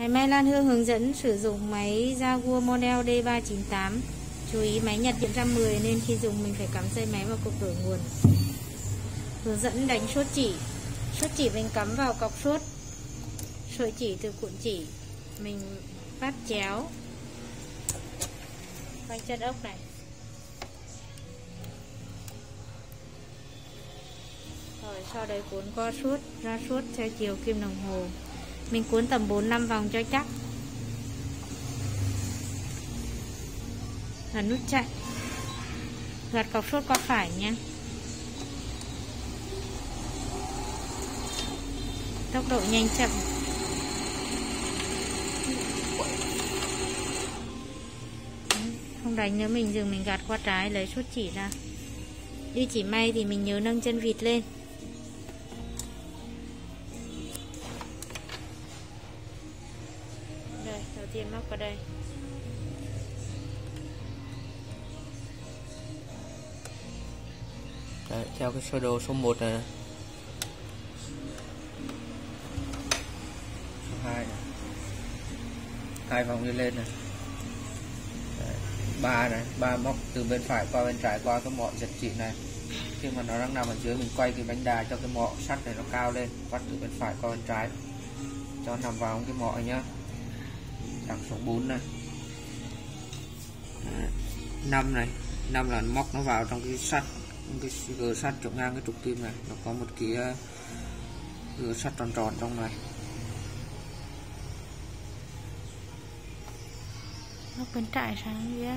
Mai Lan Hương hướng dẫn sử dụng máy Jaguar model D398. Chú ý máy Nhật điện 110 nên khi dùng mình phải cắm dây máy vào cục đổi nguồn. Hướng dẫn đánh suốt chỉ. Suốt chỉ mình cắm vào cọc suốt. Sợi chỉ từ cuộn chỉ mình vắt chéo quanh chân ốc này. Rồi sau đấy cuốn qua suốt ra suốt theo chiều kim đồng hồ. Mình cuốn tầm 4-5 vòng cho chắc. Là nút chạy. Gạt cọc suốt qua phải nhé. Tốc độ nhanh chậm. Không đánh nữa mình dừng, mình gạt qua trái lấy suốt chỉ ra. Đi chỉ may thì mình nhớ nâng chân vịt lên. Đây, đầu tiên móc vào đây. Đấy, theo cái sơ đồ số 1 này, số 2 này, 2 vòng đi lên này. Đấy, 3 này, 3 móc từ bên phải qua bên trái qua cái mọ giật chỉ này. Khi mà nó đang nằm ở dưới mình quay cái bánh đà cho cái mọ sắt này nó cao lên, bắt từ bên phải qua bên trái cho nằm vào cái mọ nhá. Đằng số 4 này. Đấy, 5 này, 5 là móc nó vào trong cái sắt, cái gờ sắt chống ngang cái trục kim này, nó có một cái gờ sắt tròn tròn trong này. Móc bên trái sang phía.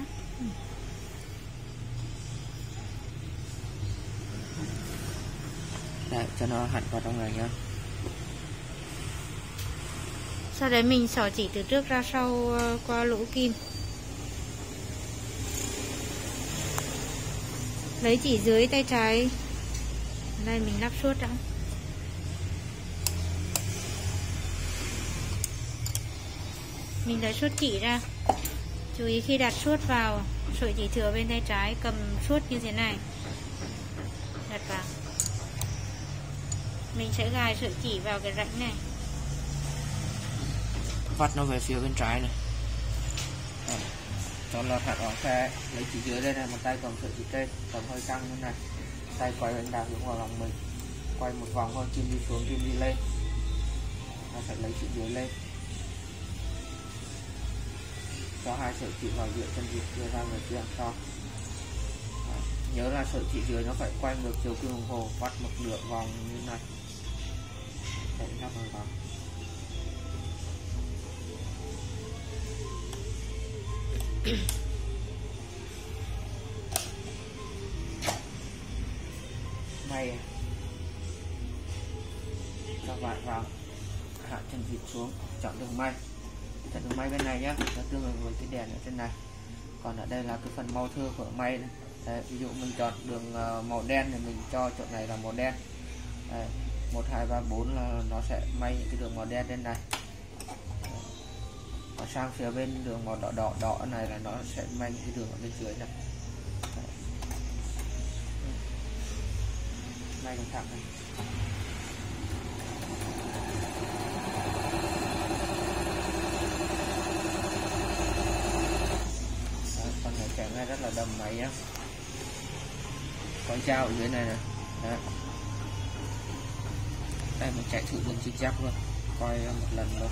Đấy, cho nó hẳn vào trong này nhá. Sau đấy mình xỏ chỉ từ trước ra sau qua lỗ kim. Lấy chỉ dưới tay trái. Đây mình lắp suốt đã. Mình lấy suốt chỉ ra. Chú ý khi đặt suốt vào, sợi chỉ thừa bên tay trái cầm suốt như thế này. Đặt vào. Mình sẽ gài sợi chỉ vào cái rãnh này. Vắt nó về phía bên trái này. Đấy, cho lọt hạt ống xe, lấy chỉ dưới đây này, một tay cầm sợi chỉ trên, cầm hơi căng như này, tay quay bánh đạp hướng vào lòng mình, quay một vòng thôi, kim đi xuống, kim đi lên, nó sẽ lấy chỉ dưới lên, cho hai sợi chỉ vào giữa chân vịt đưa ra về phía đằng sau. Đấy, nhớ là sợi chỉ dưới nó phải quay ngược chiều kim đồng hồ, vắt một nửa vòng như này, để lắp vào. May cho vải vào, hạ chân vịt xuống, chọn đường may. Chọn đường may bên này nhé, nó tương ứng với cái đèn ở trên này. Còn ở đây là cái phần màu thưa của may này. Đấy, ví dụ mình chọn đường màu đen thì mình cho chỗ này là màu đen. Đấy, 1, 2, 3, 4 là nó sẽ may những cái đường màu đen trên này. Và sang phía bên đường màu đỏ này là nó sẽ may những cái đường ở bên dưới này. Đấy. May đường thẳng này. Đấy, con này kèm ngay rất là đầm máy nhé. Con dao ở dưới này này. Đấy. Đây mình chạy thử đường zig zag luôn, coi một lần luôn.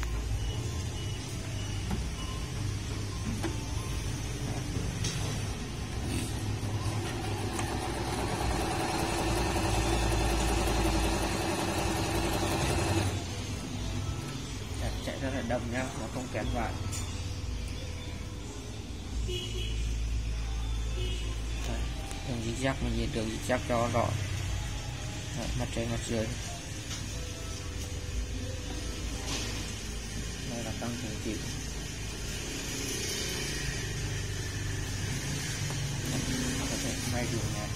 Chạy rất là đầm nha, nó không kén vải. Đường zig zag mình nhìn đường zig zag cho rõ. Đấy, mặt trên mặt dưới. Đây là tăng cường chỉ. Có thể may đường này.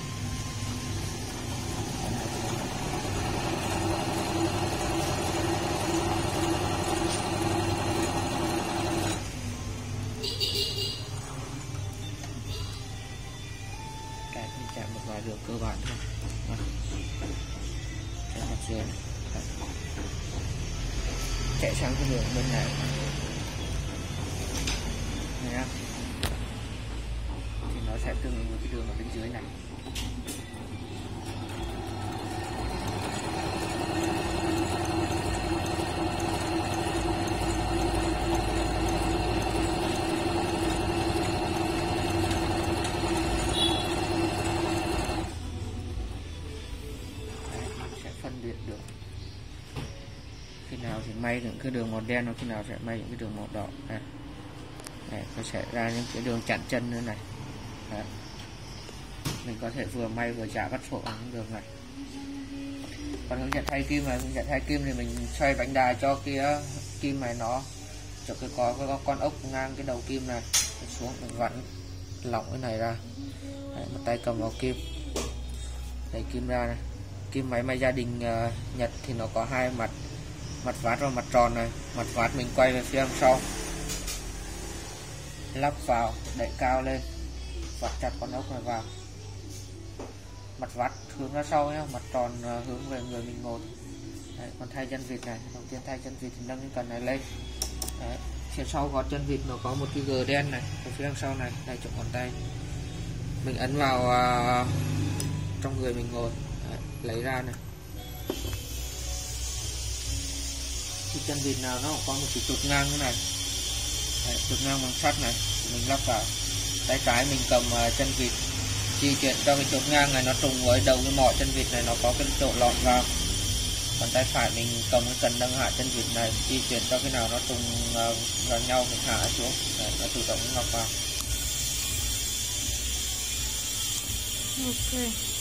Chạm một vài đường cơ bản thôi. Trên mặt dưới này. chạy sang cái đường bên này nhá, thì nó sẽ tương ứng với cái đường ở bên dưới này. Phân biệt được khi nào thì may những cái đường màu đen, và khi nào sẽ may những cái đường màu đỏ này. Đây, nó sẽ ra những cái đường chặn chân nữa này. Đấy. Mình có thể vừa may vừa chả bắt sổ ở những đường này. Còn hướng dẫn thay kim thì mình xoay bánh đà cho cái kim này nó cho có con ốc ngang cái đầu kim này xuống, mình vặn lỏng cái này ra. Đấy, một tay cầm vào kim, đẩy kim ra này. Kim máy may gia đình Nhật thì nó có hai mặt, mặt vát và mặt tròn này. Mặt vát mình quay về phía đằng sau, lắp vào, đẩy cao lên, vắt chặt con ốc này vào. Mặt vát hướng ra sau nhé, mặt tròn hướng về người mình ngồi. Đấy, còn thay chân vịt này, đầu tiên thay chân vịt thì nâng cái cần này lên. Đấy, phía sau gót chân vịt nó có một cái gờ đen này, ở phía đằng sau này, đây chỗ ngón tay. Mình ấn vào trong người mình ngồi. Đấy, lấy ra này. Cái chân vịt nào nó cũng có một cái trục ngang thế này. Đấy, trục ngang bằng sắt này, mình lắp vào. Tay trái mình cầm chân vịt, di chuyển cho cái trục ngang này nó trùng với đầu cái mỏ chân vịt này, nó có cái chỗ lọt vào. Còn tay phải mình cầm cái cần nâng hạ chân vịt này, di chuyển cho cái nào nó trùng vào nhau mình hạ xuống. Đấy, nó tự động lọc vào. Ok.